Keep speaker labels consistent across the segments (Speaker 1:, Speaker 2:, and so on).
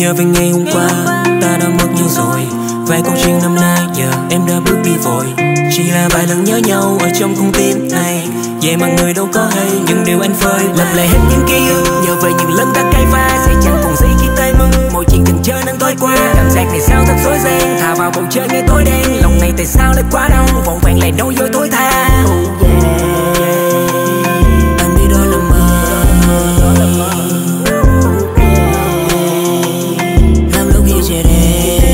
Speaker 1: nhớ về ngày hôm qua ta đã mất nhau rồi. Vài câu chuyện năm nay giờ em đã bước đi vội. Chỉ là vài lần nhớ nhau ở trong con tim này. Vậy mà người đâu có hay những điều anh phơi. Lặp lại hết những ký ức, nhớ về những lần ta cãi vã. Sẽ chẳng còn gì khi tay mừng mọi chuyện từng trở nên tối qua. Cảm giác này sao thật rối ren, thả vào bầu trời ngày tối đen. Lòng này tại sao lại quá đau, vọng vàng lại đâu dối thối tha. Anh biết đó là mơ, lắm lúc khi trời đen.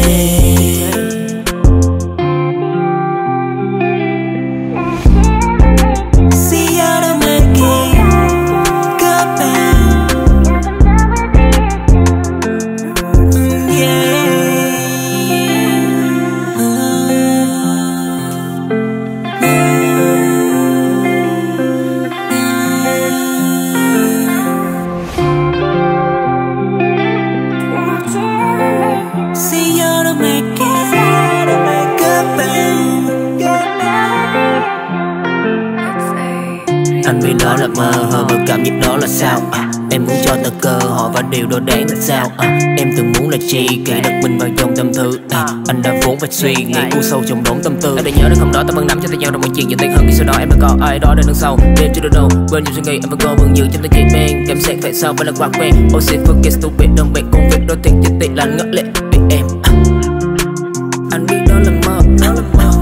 Speaker 1: Anh biết đó là mơ, mà cảm giác đó là sao. Em muốn cho ta cơ hội và điều đó đáng là sao. Em từng muốn là chi kỷ đặt mình vào dòng tâm thư. Anh đã vốn phải suy nghĩ u sâu trong đống tâm tư. Anh đã nhớ đến không đó ta vẫn nắm cho tay nhau trong mọi chuyện dần tiền hơn. Khi sau đó em đã có ai đó đến đằng sau. Đêm chưa đâu quên những suy nghĩ em vẫn có vương dự trong tay chị men. Cảm giác phải sao phải là quá quen. Oh shit forget stupid don't make công việc đôi tiền chỉ là ngỡ lệ vì em. Anh biết đó là mơ,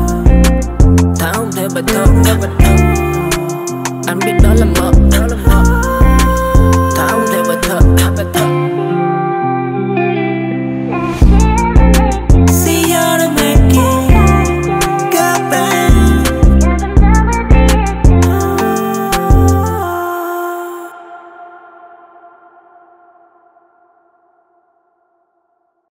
Speaker 1: thà không thể bài thơ. Anh biết đó là mơ,